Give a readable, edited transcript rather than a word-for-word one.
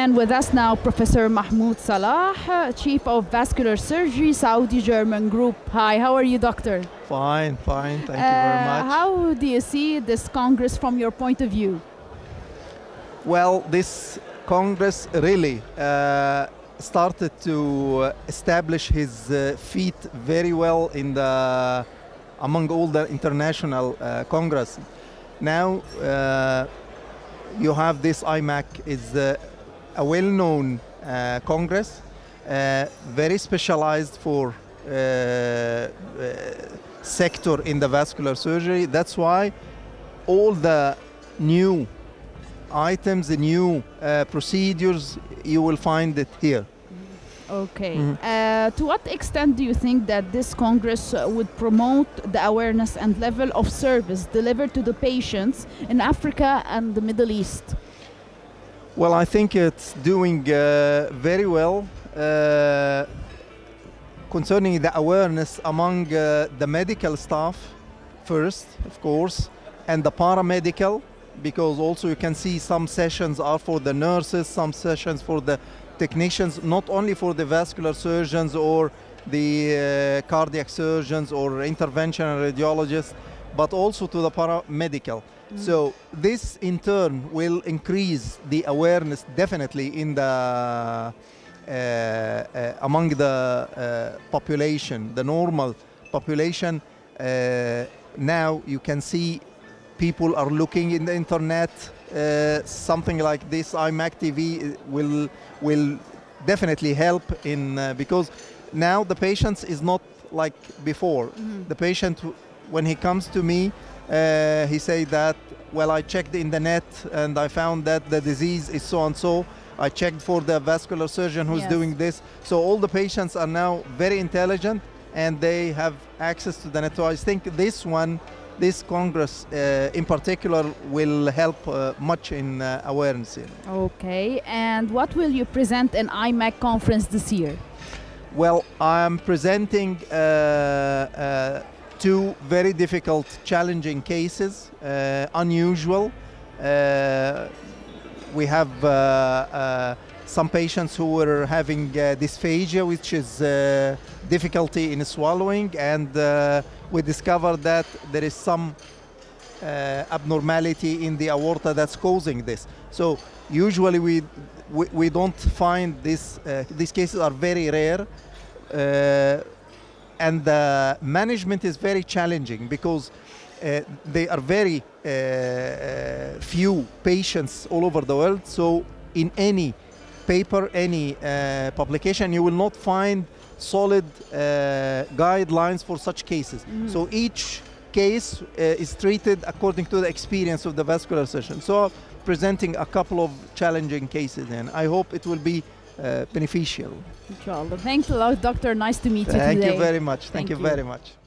And with us now, Professor Mahmoud Salah, Chief of Vascular Surgery, Saudi German Group. Hi, how are you, Doctor? Fine, fine. Thank you very much. How do you see this Congress from your point of view? Well, this Congress really started to establish his feet very well in among all the international Congress. Now you have this IMAC is a well-known Congress, very specialized for sector in the vascular surgery. That's why all the new items, the new procedures, you will find it here. Okay. To what extent do you think that this Congress would promote the awareness and level of service delivered to the patients in Africa and the Middle East? Well, I think it's doing very well concerning the awareness among the medical staff first, of course, and the paramedical, because also you can see some sessions are for the nurses, some sessions for the technicians, not only for the vascular surgeons or the cardiac surgeons or interventional radiologists, but also to the paramedical. So this in turn will increase the awareness definitely in the among the population, the normal population. Now you can see people are looking in the internet. Something like this IMAC TV will definitely help in because now the patient is not like before. The patient, when he comes to me, he say that, well, I checked in the net and I found that the disease is so and so. I checked for the vascular surgeon who's doing this. So all the patients are now very intelligent and they have access to the net. So I think this Congress in particular will help much in awareness. Okay, and what will you present in IMAC conference this year? Well, I'm presenting two very difficult, challenging cases, unusual. We have some patients who were having dysphagia, which is difficulty in swallowing, and we discovered that there is some abnormality in the aorta that's causing this. So usually we don't find this. These cases are very rare, and the management is very challenging because they are very few patients all over the world. So in any paper, any publication, you will not find solid guidelines for such cases. So each case is treated according to the experience of the vascular surgeon. So presenting a couple of challenging cases, and I hope it will be beneficial. Inshallah. Thanks a lot, Doctor. Nice to meet you today. Thank you very much. Thank you very much.